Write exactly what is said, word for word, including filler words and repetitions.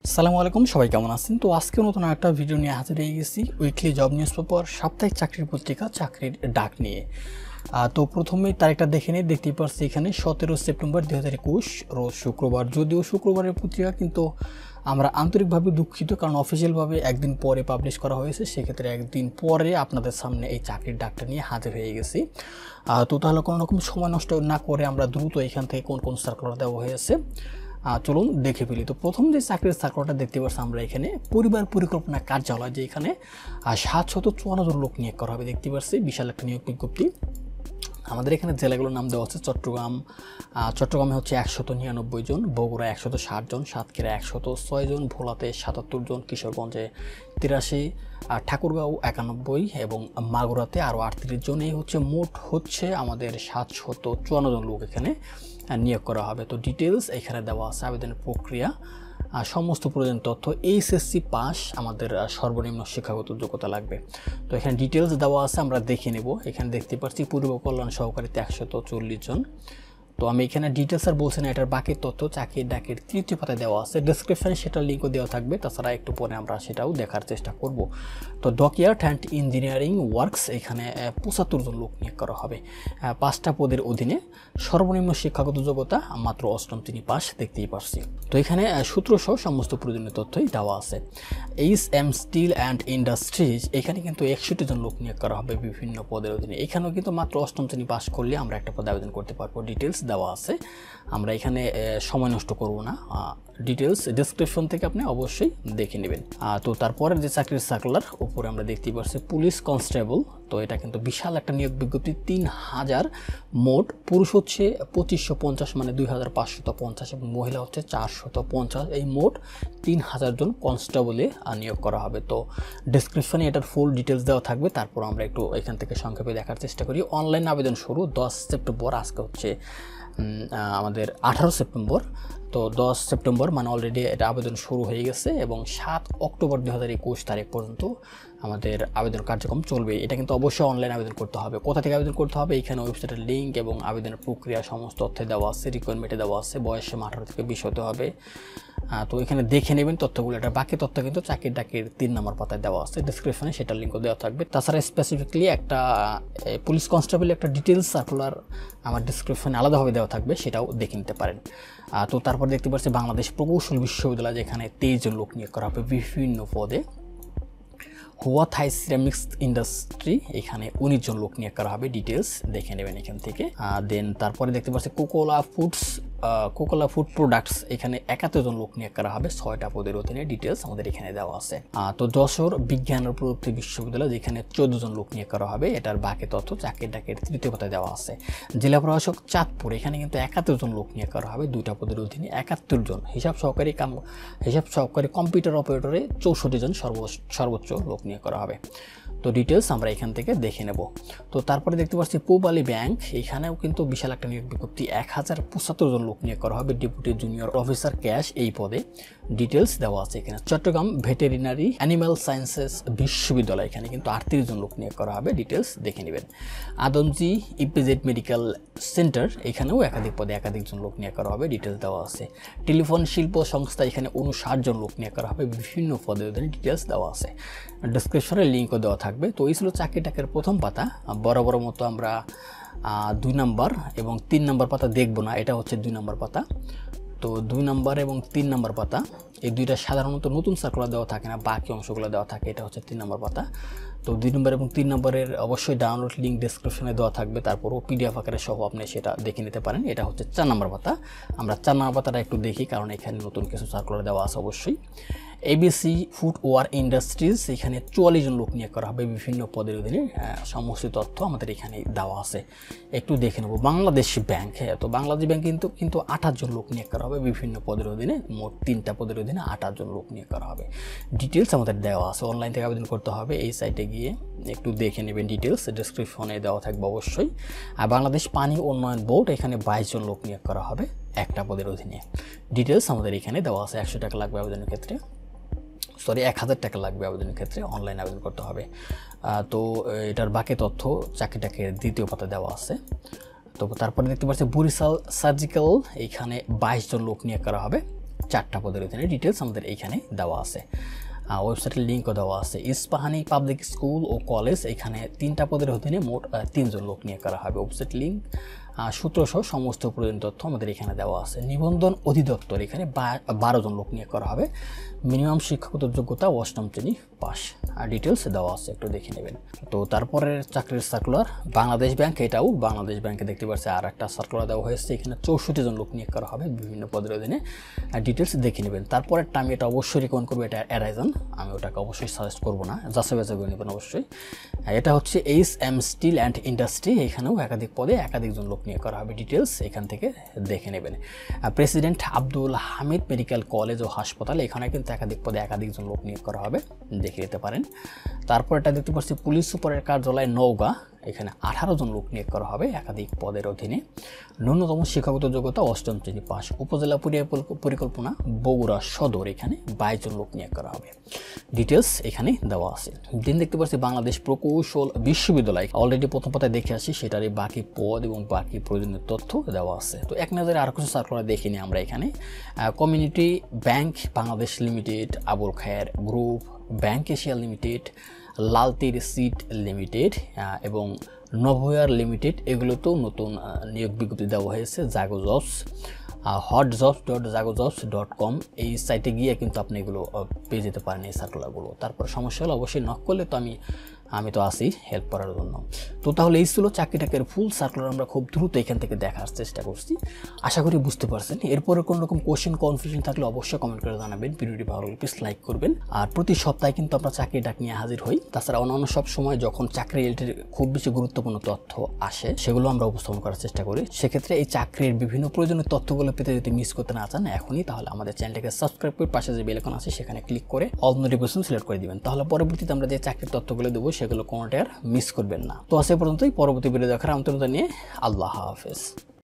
আসসালামু আলাইকুম, সবাই কেমন আছেন? তো আজকে নতুন একটা ভিডিও নিয়ে হাজির হয়ে গেছি উইকলি জব নিউজ পেপার সাপ্তাহিক চাকরির পত্রিকা চাকরির ডাক নিয়ে। তো প্রথমেই তারিখটা দেখে নিই। দেখতেই পাচ্ছি এখানে সতেরো সেপ্টেম্বর দুই হাজার একুশ রোজ শুক্রবার। যদিও শুক্রবারের পত্রিকা, কিন্তু আমরা আন্তরিকভাবে দুঃখিত, কারণ অফিসিয়ালভাবে একদিন পরে পাবলিশ করা হয়েছে, সেক্ষেত্রে একদিন পরে আপনাদের সামনে এই চাকরির ডাকটা নিয়ে হাজির হয়ে গেছি। তো তাহলে কোনো রকম সময় নষ্ট না করে আমরা দ্রুত এখান থেকে কোন কোন সার্কুলার দেওয়া হয়েছে চলুন দেখে ফেলি। তো প্রথম যে চাকরির সার্কুলারটা দেখতে পাচ্ছি আমরা এখানে, পরিবার পরিকল্পনা কার্যালয়, যে এখানে সাতশত চুয়ান্ন জন লোক নিয়োগ করা হবে। দেখতে পাচ্ছি বিশাল একটা নিয়োগ বিজ্ঞপ্তি। আমাদের এখানে জেলাগুলোর নাম দেওয়া হচ্ছে চট্টগ্রাম চট্টগ্রামে হচ্ছে একশত নিরানব্বই জন, বগুড়া একশত ষাট জন, সাতক্ষীরা একশত ছয় জন, ভোলাতে সাতাত্তর জন, কিশোরগঞ্জে তিরাশি, ঠাকুরগাঁও একানব্বই এবং মাগুরাতে আরও আটত্রিশ জন। এই হচ্ছে মোট হচ্ছে আমাদের সাতশত চুয়ান্ন জন লোক এখানে নিয়োগ করা হবে। তো ডিটেলস এখানে দেওয়া আছে, আবেদনের প্রক্রিয়া, সমস্ত প্রয়োজনীয় তথ্য, এইচএসসি পাস, আমাদের সর্বনিম্ন শিক্ষাগত যোগ্যতা লাগবে। তো এখানে ডিটেলস দেওয়া আছে, আমরা দেখে নেব। এখানে দেখতে পাচ্ছি পূর্ব কল্যাণ সহকারীতে একশত চল্লিশ জন। তো আমি এখানে ডিটেলস আর বলছি না, এটার বাকি তথ্য চাকরির ডাকের তৃতীয় পাতায় দেওয়া আছে, ডেসক্রিপশনে সেটার লিঙ্কও দেওয়া থাকবে। তাছাড়া একটু পরে আমরা সেটাও দেখার চেষ্টা করব। তো ডকইয়ার্ড অ্যান্ড ইঞ্জিনিয়ারিং ওয়ার্কস, এখানে পঁচাত্তর জন লোক নিয়োগ করা হবে পাঁচটা পদের অধীনে। সর্বনিম্ন শিক্ষাগত যোগ্যতা মাত্র অষ্টম শ্রেণী পাস, দেখতেই পারছি। তো এখানে সূত্রসহ সমস্ত প্রয়োজনীয় তথ্যই দেওয়া আছে। H M steel and industries, এখানে কিন্তু একষট্টি জন লোক নিয়োগ করা হবে বিভিন্ন পদের অধীনে। এখানেও কিন্তু মাত্র অষ্টম শ্রেণী পাস করলে আমরা একটা পদে আবেদন করতে পারবো। ডিটেলস দেওয়া আছে, আমরা এখানে সময় নষ্ট করব না, ডিটেলস ডেসক্রিপশন থেকে আপনি অবশ্যই দেখে নেবেন। তো তারপরের যে চাকরির সার্কুলার উপরে আমরা দেখতেই পাচ্ছি পুলিশ কনস্টেবল। তো এটা কিন্তু বিশাল একটা নিয়োগ বিজ্ঞপ্তি, তিন হাজার মোট, পুরুষ হচ্ছে পঁচিশশো পঞ্চাশ মানে দুই হাজার পাঁচশত পঞ্চাশ এবং মহিলা হচ্ছে চারশত পঞ্চাশ। এই মোট তিন হাজার জন কনস্টেবলে নিয়োগ করা হবে। তো ডেসক্রিপশনে এটার ফুল ডিটেলস দেওয়া থাকবে। তারপর আমরা একটু এখান থেকে সংক্ষেপে দেখার চেষ্টা করি। অনলাইন আবেদন শুরু দশ সেপ্টেম্বর, আজকে হচ্ছে আমাদের আঠারো সেপ্টেম্বর। তো দশ সেপ্টেম্বর মানে অলরেডি এটা আবেদন শুরু হয়ে গেছে এবং সাত অক্টোবর দুই হাজার একুশ তারিখ পর্যন্ত আমাদের আবেদন কার্যক্রম চলবে। এটা কিন্তু অবশ্যই অনলাইন আবেদন করতে হবে। কোথা থেকে আবেদন করতে হবে, এখানে ওয়েবসাইটের লিঙ্ক এবং আবেদনের প্রক্রিয়া সমস্ত তথ্যে দেওয়া আছে। রিকোয়ারমেন্টে দেওয়া আছে বয়সে আঠারো থেকে বিশ হতে হবে। তো এখানে দেখে নেবেন তথ্যগুলো। এটা বাকি তথ্য কিন্তু চাকরির ডাকের তিন নম্বর পাতায় দেওয়া আছে, ডিসক্রিপশনে সেটার লিঙ্কও দেওয়া থাকবে। তাছাড়া স্পেসিফিকলি একটা পুলিশ কনস্টেবল একটা ডিটেলস সার্কুলার আমার ডিসক্রিপশনে আলাদাভাবে দেওয়া থাকবে, সেটাও দেখে নিতে পারেন। তো তারপর দেখতে পাচ্ছি বাংলাদেশ প্রকৌশল বিশ্ববিদ্যালয়, যেখানে তেইশ জন লোক নিয়োগ করা হবে বিভিন্ন পদে। হুয়া থাই সিরামিক্স ইন্ডাস্ট্রি, এখানে উনিশ জন লোক নিয়োগ করা হবে। ডিটেলস দেখে নেবেন এখান থেকে। দেন তারপরে দেখতে পাচ্ছি Kokola foods Kokola food products, এখানে একাত্তর জন লোক নিয়োগ করা হবে ছয়টা পদের অধীনে। ডিটেলস আমাদের এখানে দেওয়া আছে। তো যশোর বিজ্ঞান ও প্রযুক্তি বিশ্ববিদ্যালয়, যেখানে চোদ্দ জন লোক নিয়োগ করা হবে। এটার বাকি তথ্য চাকরির ডাকের তৃতীয় পাতায় দেওয়া আছে। জেলা প্রশাসক চাঁদপুর, এখানে কিন্তু একাত্তর জন লোক নিয়োগ করা হবে দুইটা পদের অধীনে। একাত্তর জন, হিসাব সহকারী কাম হিসাব সহকারী কম্পিউটার অপারেটরে চৌষট্টি জন সর্বোচ্চ লোক নিয়োগ করা হবে। তো ডিটেলস আমরা এখান থেকে দেখে নেব। তো তারপরে দেখতে পাচ্ছি পূবালী ব্যাংক, এখানেও কিন্তু বিশাল একটা নিয়োগ বিজ্ঞপ্তি, এক হাজার পঁচাত্তর জন লোক নিয়োগ করা হবে ডেপুটি জুনিয়র অফিসার ক্যাশ এই পদে। ডিটেলস দেওয়া আছে এখানে। চট্টগ্রাম ভেটেরিনারি অ্যানিম্যাল সায়েন্সেস বিশ্ববিদ্যালয়, এখানে কিন্তু আটত্রিশ জন লোক নিয়োগ করা হবে। ডিটেলস দেখে নেবেন। আদমজি ইপিজেড মেডিকেল সেন্টার, এখানেও একাধিক পদে একাধিক জন লোক নিয়োগ করা হবে। ডিটেলস দেওয়া আছে। টেলিফোন শিল্প সংস্থা, এখানে উনষাট জন লোক নিয়োগ করা হবে বিভিন্ন পদে অধীনে। ডিটেলস দেওয়া আছে, ডিসক্রিপশনের লিঙ্কও দেওয়া থাকবে। তো এই ছিল চাকরি ডাকের প্রথম পাতা। বরাবর মতো আমরা দুই নাম্বার এবং তিন নাম্বার পাতা দেখব না, এটা হচ্ছে দুই নাম্বার পাতা। তো দুই নাম্বার এবং তিন নাম্বার পাতা এই দুইটা সাধারণত নতুন সার্কুলার দেওয়া থাকে না, বাকি অংশগুলো দেওয়া থাকে। এটা হচ্ছে তিন নাম্বার পাতা। তো দুই নম্বর এবং তিন নম্বরের অবশ্যই ডাউনলোড লিঙ্ক ডেসক্রিপশনে দেওয়া থাকবে, তারপরও পিডিএফ আকারে সহ আপনি সেটা দেখে নিতে পারেন। এটা হচ্ছে চার নম্বর পাতা। আমরা চার নম্বর পাতাটা একটু দেখি, কারণ এখানে নতুন কিছু সার্কুলার দেওয়া আছে অবশ্যই। এবিসি ফুটওয়ার ইন্ডাস্ট্রিজ, এখানে চুয়াল্লিশ জন লোক নিয়োগ করা হবে বিভিন্ন পদের অধীনে। সমস্ত তথ্য আমাদের এখানে দেওয়া আছে, একটু দেখে নেব। বাংলাদেশ ব্যাংক, হ্যাঁ, তো বাংলাদেশ ব্যাংক কিন্তু কিন্তু আঠাশ জন লোক নিয়োগ করা হবে বিভিন্ন পদের অধীনে। মোট তিনটা পদের অধীনে আঠাশ জন লোক নিয়োগ করা হবে। ডিটেলস আমাদের দেওয়া আছে, অনলাইন থেকে আবেদন করতে হবে। এই সাইটে গিয়ে একটু দেখে নেবেন। ডিটেলস ডেসক্রিপশনে দেওয়া থাকবে অবশ্যই। আর বাংলাদেশ পানি উন্নয়ন বোর্ড, এখানে বাইশ জন লোক নিয়োগ করা হবে একটা পদের অধীনে। ডিটেলস আমাদের এখানে দেওয়া আছে। একশো টাকা লাগবে আবেদনের ক্ষেত্রে, সরি এক হাজার টাকা লাগবে আবেদনের ক্ষেত্রে, অনলাইন আবেদন করতে হবে। তো এটার বাকি তথ্য চাকরিটাকে দ্বিতীয় পাতা দেওয়া আছে। তো তারপরে দেখতে পাচ্ছি বরিশাল সার্জিক্যাল, এইখানে বাইশ জন লোক নিয়োগ করা হবে চারটা পদের অধীনে ডিটেলস আমাদের এইখানে দেওয়া আছে। ওয়েবসাইটের লিঙ্কও দেওয়া আছে। ইস্পাহানি পাবলিক স্কুল ও কলেজ, এখানে তিনটা পদের অধীনে মোট তিনজন লোক নিয়োগ করা হবে। ওয়েবসাইট লিঙ্ক, সূত্রসহ সমস্ত প্রয়োজনীয় তথ্য আমাদের এখানে দেওয়া আছে। নিবন্ধন অধিদপ্তর, এখানে বারো জন লোক নিয়োগ করা হবে। মিনিমাম শিক্ষাগত যোগ্যতা অষ্টম শ্রেণী পাস, আর ডিটেলস দেওয়া আছে, একটু দেখে নেবেন। তো তারপরের চাকরির সার্কুলার বাংলাদেশ ব্যাংক, এটাও বাংলাদেশ ব্যাংকে দেখতে পাচ্ছি আর একটা সার্কুলার দেওয়া হয়েছে। এখানে চৌষট্টি জন লোক নিয়োগ করা হবে বিভিন্ন পদের অধীনে, ডিটেলস দেখে নেবেন। তারপরেরটা আমি এটা অবশ্যই রিকমেন্ড করবো, এটা অ্যারাইজন, আমি ওটাকে অবশ্যই সাজেস্ট করবো না, যাচাই বাছাই করে নেবেন অবশ্যই। এটা হচ্ছে H M steel and industry, এখানেও একাধিক পদে একাধিক জন লোক নিয়োগ করা হবে, ডিটেলস এখান থেকে দেখে নেবেন। President Abdul Hamid medical college ও হাসপাতাল, এখানে কিন্তু একাধিক পদে একাধিক জন লোক নিয়োগ করা হবে, দেখে নিতে পারেন। তারপর এটা দেখতে পাচ্ছি পুলিশ সুপারের কার্যালয় নওগাঁ, এখানে আঠারো জন লোক নিয়োগ করা হবে একাধিক পদের অধীনে। ন্যূনতম শিক্ষাগত যোগ্যতা অষ্টম শ্রেণী পাস। উপজেলা পরিকল্পনা বগুড়া সদর, এখানে বাইশ জন লোক নিয়োগ করা হবে, ডিটেলস এখানে দেওয়া আছে। দিন দেখতে পাচ্ছি বাংলাদেশ প্রকৌশল বিশ্ববিদ্যালয়, অলরেডি প্রথম পাতায় দেখে আসি, সেটারই বাকি পদ এবং বাকি প্রয়োজনীয় তথ্য দেওয়া আছে। তো এক নজরে আর কিছু সার্কুলার দেখে নিই আমরা এখানে। Community bank Bangladesh limited, Abul Khair group, bank Asia limited, Lalteer seed limited এবং নভোয়ার লিমিটেড, এগুলোতেও নতুন নিয়োগ বিজ্ঞপ্তি দেওয়া হয়েছে। Jago jobs, hot jobs dot Jago jobs dot com, এই সাইটে গিয়ে কিন্তু আপনি এগুলো পেয়ে যেতে পারেন এই সার্কুলারগুলো। তারপর সমস্যা হলে অবশ্যই নক করলে তো আমি আমি তো আসি হেল্প করার জন্য। তো তাহলে এই ছিল চাকরি ডাকের ফুল সার্কুলার, আমরা খুব দ্রুত এখান থেকে দেখার চেষ্টা করছি, আশা করি বুঝতে পারছেন। এরপরে কোনো রকম কোশ্চেন কনফিউশন থাকলে অবশ্যই কমেন্ট করে জানাবেন, ভিডিওটি ভালো লাগলে প্লিজ লাইক করবেন। আর প্রতি সপ্তাহে কিন্তু আমরা চাকরি ডাক নিয়ে হাজির হই। তাছাড়া অন্যান্য সব সময় যখন চাকরি রিলেটেড খুব বেশি গুরুত্বপূর্ণ তথ্য আসে, সেগুলো আমরা উপস্থাপন করার চেষ্টা করি। সেক্ষেত্রে এই চাকরির বিভিন্ন প্রয়োজনীয় তথ্যগুলো পেতে যদি মিস করতে না চান এখনই, তাহলে আমাদের চ্যানেলটাকে সাবস্ক্রাইব করে পাশে যে বেল আইকন আছে সেখানে ক্লিক করে অল নোটিফিকেশন সিলেক্ট করে দিবেন, তাহলে পরবর্তীতে আমরা যে চাকরির তথ্যগুলো দেবো সেগুলো কোনোটার মিস করবেন না। তো আজ পর্যন্তই, পরবর্তী ভিডিও দেখার আমন্ত্রণ জানিয়ে আল্লাহ হাফেজ।